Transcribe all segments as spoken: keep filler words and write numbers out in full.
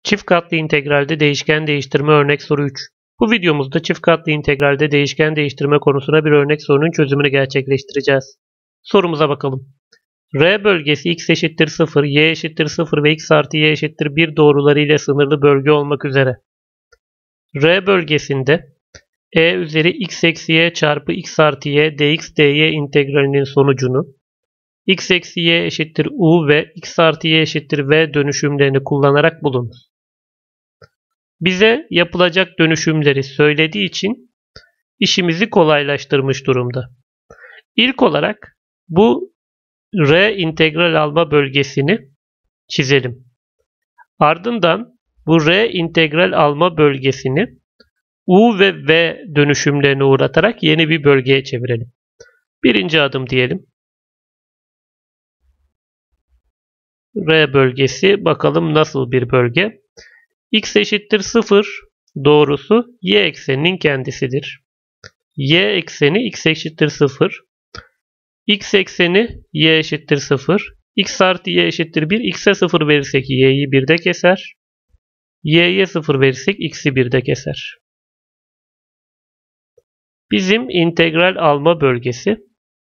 Çift katlı integralde değişken değiştirme örnek soru üç. Bu videomuzda çift katlı integralde değişken değiştirme konusuna bir örnek sorunun çözümünü gerçekleştireceğiz. Sorumuza bakalım. R bölgesi x eşittir sıfır, y eşittir sıfır ve x artı y eşittir bir doğruları ile sınırlı bölge olmak üzere. R bölgesinde e üzeri x eksi y çarpı x artı y dx dy integralinin sonucunu x eksi y eşittir u ve x artı y eşittir v dönüşümlerini kullanarak bulunur. Bize yapılacak dönüşümleri söylediği için işimizi kolaylaştırmış durumda. İlk olarak bu R integral alma bölgesini çizelim. Ardından bu R integral alma bölgesini U ve V dönüşümlerine uğratarak yeni bir bölgeye çevirelim. Birinci adım diyelim. R bölgesi bakalım nasıl bir bölge. X eşittir sıfır doğrusu y ekseninin kendisidir. Y ekseni x eşittir sıfır. X ekseni y eşittir sıfır. X artı y eşittir bir. X'e sıfır verirsek y'yi birde keser. Y'ye sıfır verirsek x'i birde keser. Bizim integral alma bölgesi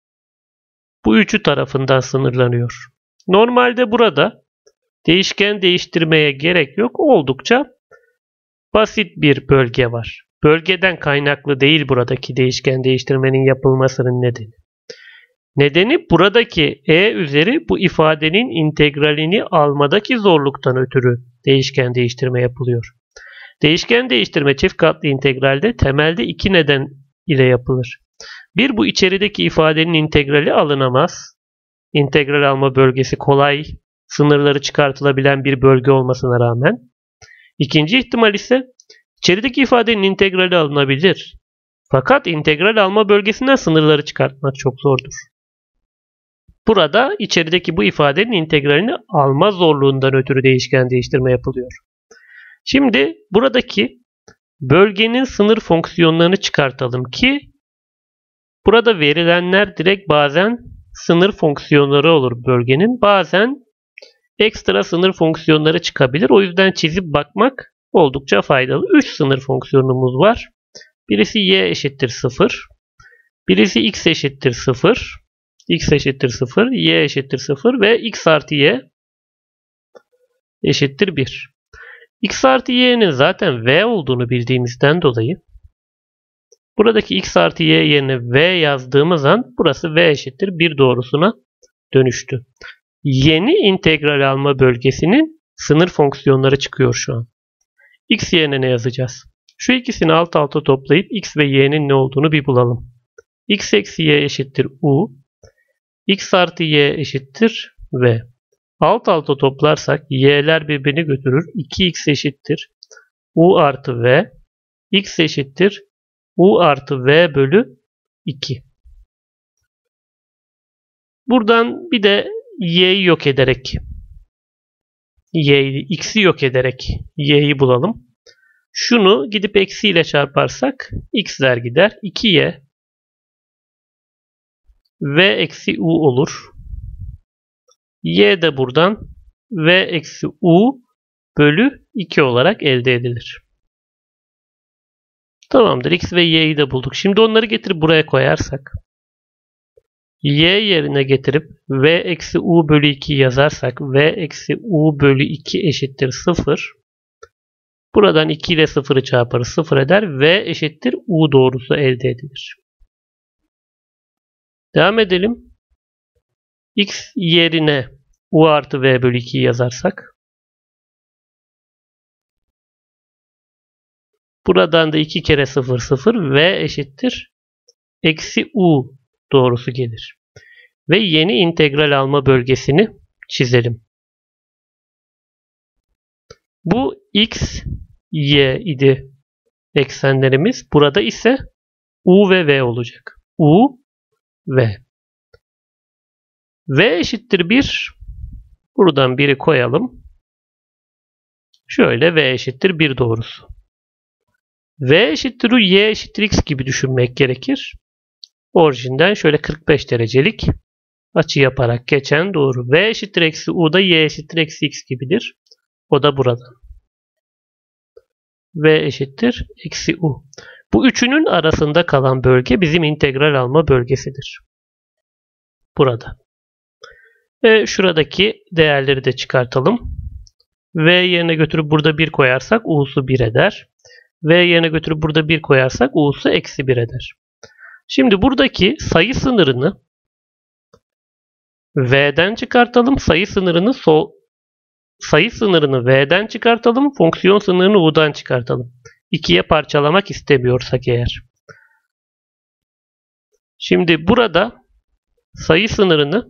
bu üçü tarafından sınırlanıyor. Normalde burada değişken değiştirmeye gerek yok. Oldukça basit bir bölge var. Bölgeden kaynaklı değil buradaki değişken değiştirmenin yapılmasının nedeni. Nedeni buradaki e üzeri bu ifadenin integralini almadaki zorluktan ötürü değişken değiştirme yapılıyor. Değişken değiştirme çift katlı integralde temelde iki neden ile yapılır. Bir, bu içerideki ifadenin integrali alınamaz. İntegral alma bölgesi kolay, sınırları çıkartılabilen bir bölge olmasına rağmen. İkinci ihtimal ise içerideki ifadenin integrali alınabilir. Fakat integral alma bölgesinden sınırları çıkartmak çok zordur. Burada içerideki bu ifadenin integralini alma zorluğundan ötürü değişken değiştirme yapılıyor. Şimdi buradaki bölgenin sınır fonksiyonlarını çıkartalım ki burada verilenler direkt bazen sınır fonksiyonları olur bölgenin. Bazen ekstra sınır fonksiyonları çıkabilir. O yüzden çizip bakmak oldukça faydalı. üç sınır fonksiyonumuz var. Birisi y eşittir sıfır. Birisi x eşittir sıfır. X eşittir sıfır. Y eşittir sıfır ve x artı y eşittir bir. X artı y'nin zaten v olduğunu bildiğimizden dolayı buradaki x artı y yerine v yazdığımız an burası v eşittir bir doğrusuna dönüştü. Yeni integral alma bölgesinin sınır fonksiyonları çıkıyor şu an. X yerine ne yazacağız? Şu ikisini alt alta toplayıp x ve y'nin ne olduğunu bir bulalım. X eksi y eşittir u. X artı y eşittir v. Alt alta toplarsak y'ler birbirini götürür. iki x eşittir u artı v. X eşittir u artı v bölü iki. Buradan bir de y'yi yok ederek y'yi, x'i yok ederek y'yi bulalım. Şunu gidip eksiyle çarparsak x'ler gider. iki y v eksi u olur. Y de buradan v eksi u bölü iki olarak elde edilir. Tamamdır. X ve y'yi de bulduk. Şimdi onları getirip buraya koyarsak y yerine getirip v eksi u bölü iki yazarsak v eksi u bölü iki eşittir sıfır. Buradan iki ile sıfırı çarparız. sıfır eder. V eşittir u doğrusu elde edilir. Devam edelim. X yerine u artı v bölü ikiyi yazarsak buradan da iki kere sıfır sıfır v eşittir eksi u doğrusu gelir. Ve yeni integral alma bölgesini çizelim. Bu x, y idi eksenlerimiz. Burada ise u ve v olacak. U, v. V eşittir bir. Buradan biri koyalım. Şöyle v eşittir bir doğrusu. V eşittir u, y eşittir x gibi düşünmek gerekir. Orijinden şöyle kırk beş derecelik açı yaparak geçen doğru. V eşittir eksi u da y eşittir eksi x gibidir. O da burada. V eşittir eksi U. Bu üçünün arasında kalan bölge bizim integral alma bölgesidir. Burada. Ve şuradaki değerleri de çıkartalım. V yerine götürüp burada bir koyarsak U'su bir eder. V yerine götürüp burada bir koyarsak U'su eksi bir eder. Şimdi buradaki sayı sınırını V'den çıkartalım. Sayı sınırını sol sayı sınırını V'den çıkartalım. Fonksiyon sınırını U'dan çıkartalım. ikiye parçalamak istemiyorsak eğer. Şimdi burada sayı sınırını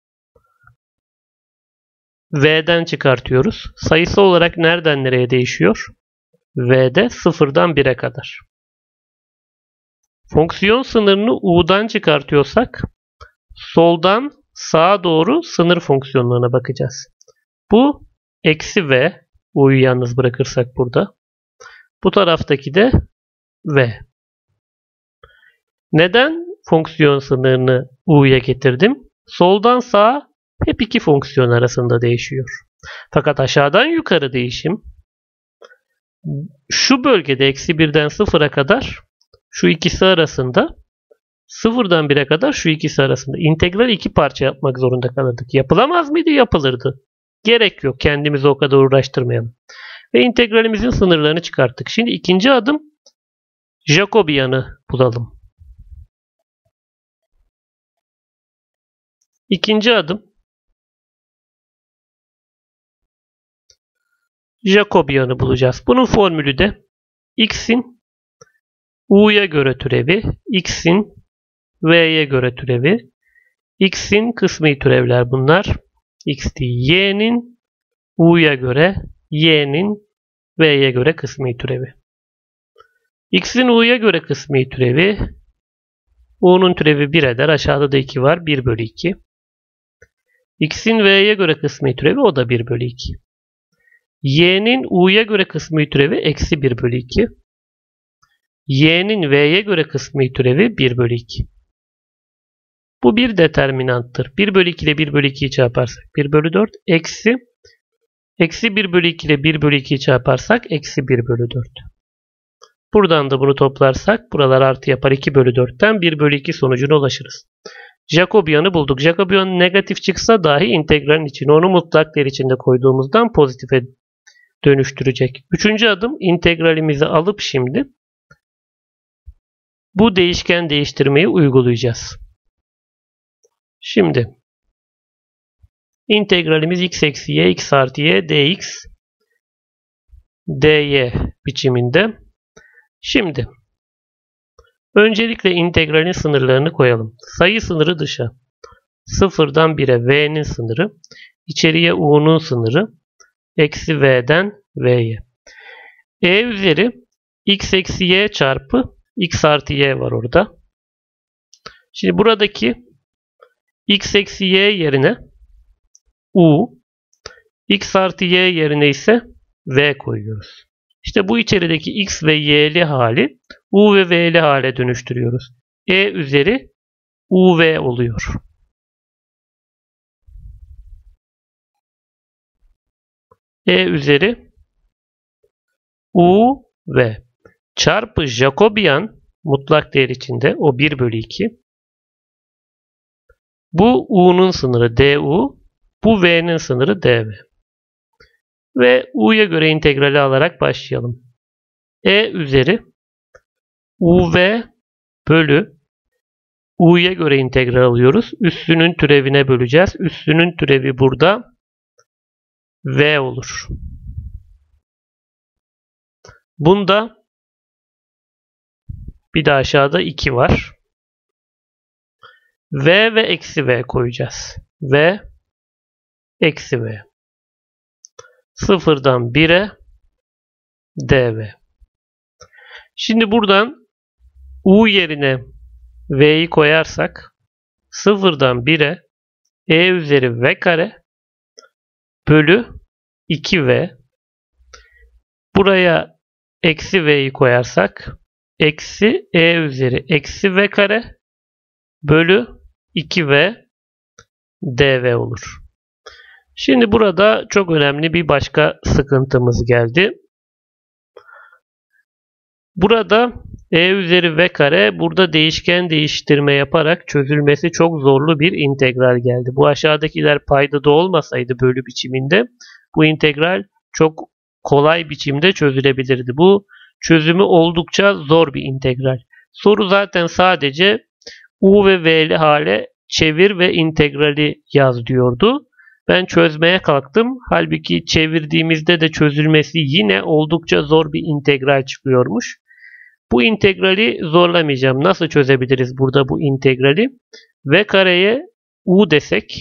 V'den çıkartıyoruz. Sayısı olarak nereden nereye değişiyor? V'de sıfırdan bire kadar. Fonksiyon sınırını U'dan çıkartıyorsak soldan sağa doğru sınır fonksiyonlarına bakacağız. Bu eksi V. U'yu yalnız bırakırsak burada. Bu taraftaki de V. Neden fonksiyon sınırını U'ya getirdim? Soldan sağa hep iki fonksiyon arasında değişiyor. Fakat aşağıdan yukarı değişim şu bölgede eksi birden sıfıra kadar şu ikisi arasında, sıfırdan bire kadar şu ikisi arasında. İntegral iki parça yapmak zorunda kalırdık. Yapılamaz mıydı? Yapılırdı. Gerek yok. Kendimizi o kadar uğraştırmayalım. Ve integralimizin sınırlarını çıkarttık. Şimdi ikinci adım Jacobian'ı bulalım. İkinci adım Jacobian'ı bulacağız. Bunun formülü de x'in U'ya göre türevi, x'in V'ye göre türevi, x'in kısmi türevler bunlar. X değil, y'nin U'ya göre, y'nin V'ye göre kısmi türevi. X'in U'ya göre kısmi türevi, U'nun türevi bir eder. Aşağıda da iki var. bir bölü iki. X'in V'ye göre kısmi türevi o da bir bölü iki. Y'nin U'ya göre kısmi türevi eksi bir bölü iki. Y'nin V'ye göre kısmi türevi bir bölü iki. Bu bir determinanttır. bir bölü iki ile bir bölü ikiyi çarparsak bir bölü dört. Eksi eksi bir bölü iki ile bir bölü ikiyi çarparsak eksi bir bölü dört. Buradan da bunu toplarsak buralar artı yapar. iki bölü dörtten bir bölü iki sonucuna ulaşırız. Jacobian'ı bulduk. Jacobian negatif çıksa dahi integralin içine onu mutlak değer içinde koyduğumuzdan pozitife dönüştürecek. Üçüncü adım integralimizi alıp şimdi bu değişken değiştirmeyi uygulayacağız. Şimdi integralimiz x eksi y, x artı y, dx, dy biçiminde. Şimdi öncelikle integralin sınırlarını koyalım. Sayı sınırı dışa. sıfırdan bire v'nin sınırı. İçeriye u'nun sınırı. Eksi v'den v'ye. E üzeri x eksi y çarpı x artı y var orada. Şimdi buradaki x eksi y yerine u, x artı y yerine ise v koyuyoruz. İşte bu içerideki x ve y'li hali u ve v'li hale dönüştürüyoruz. E üzeri uv oluyor. E üzeri uv çarpı Jacobian mutlak değer içinde o bir bölü iki. Bu u'nun sınırı du, bu v'nin sınırı dv. Ve u'ya göre integrali alarak başlayalım. E üzeri uv bölü u'ya göre integral alıyoruz. Üssünün türevine böleceğiz. Üssünün türevi burada v olur. Bunda bir de aşağıda iki var. V ve eksi v koyacağız. V eksi v. Sıfırdan bire dv. Şimdi buradan u yerine v'yi koyarsak sıfırdan bire e üzeri v kare bölü iki v. Buraya eksi v'yi koyarsak eksi e üzeri eksi v kare bölü iki v dv olur. Şimdi burada çok önemli bir başka sıkıntımız geldi. Burada e üzeri v kare, burada değişken değiştirme yaparak çözülmesi çok zorlu bir integral geldi. Bu aşağıdakiler paydada olmasaydı bölü biçiminde bu integral çok kolay biçimde çözülebilirdi. Bu çözümü oldukça zor bir integral. Soru zaten sadece u ve v'li hale çevir ve integrali yaz diyordu. Ben çözmeye kalktım. Halbuki çevirdiğimizde de çözülmesi yine oldukça zor bir integral çıkıyormuş. Bu integrali zorlamayacağım. Nasıl çözebiliriz burada bu integrali? V kareye u desek.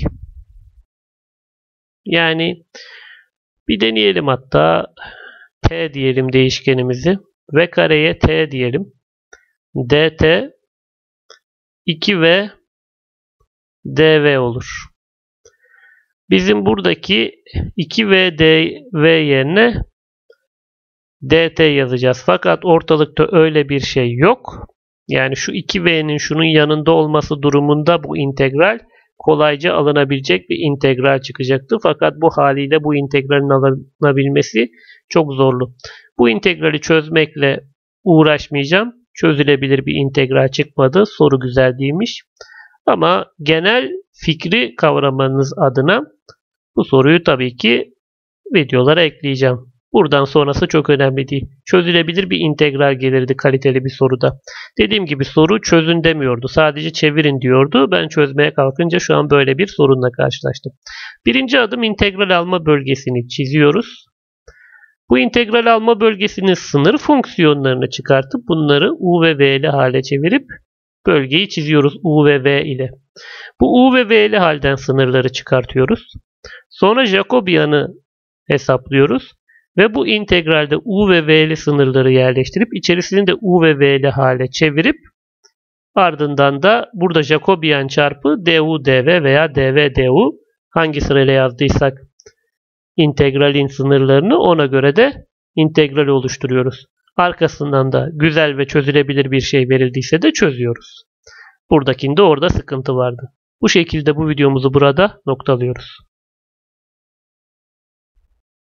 Yani bir deneyelim hatta. T diyelim değişkenimizi. V kareye t diyelim. Dt iki v dv olur. Bizim buradaki iki v dv yerine dt yazacağız. Fakat ortalıkta öyle bir şey yok. Yani şu iki v'nin şunun yanında olması durumunda bu integral kolayca alınabilecek bir integral çıkacaktı. Fakat bu haliyle bu integralin alınabilmesi çok zorlu. Bu integrali çözmekle uğraşmayacağım. Çözülebilir bir integral çıkmadı. Soru güzel değilmiş. Ama genel fikri kavramanız adına bu soruyu tabii ki videolara ekleyeceğim. Buradan sonrası çok önemli değil. Çözülebilir bir integral gelirdi kaliteli bir soruda. Dediğim gibi soru çözün demiyordu. Sadece çevirin diyordu. Ben çözmeye kalkınca şu an böyle bir sorunla karşılaştım. Birinci adım integral alma bölgesini çiziyoruz. Bu integral alma bölgesinin sınır fonksiyonlarını çıkartıp bunları u ve v'li hale çevirip bölgeyi çiziyoruz u ve v ile. Bu u ve v'li halden sınırları çıkartıyoruz. Sonra Jacobian'ı hesaplıyoruz. Ve bu integralde u ve v'li sınırları yerleştirip içerisini de u ve v'li hale çevirip ardından da burada Jacobian çarpı du dv veya dv du hangi sırayla yazdıysak integralin sınırlarını ona göre de integral oluşturuyoruz. Arkasından da güzel ve çözülebilir bir şey verildiyse de çözüyoruz. Buradakinde orada sıkıntı vardı. Bu şekilde bu videomuzu burada noktalıyoruz.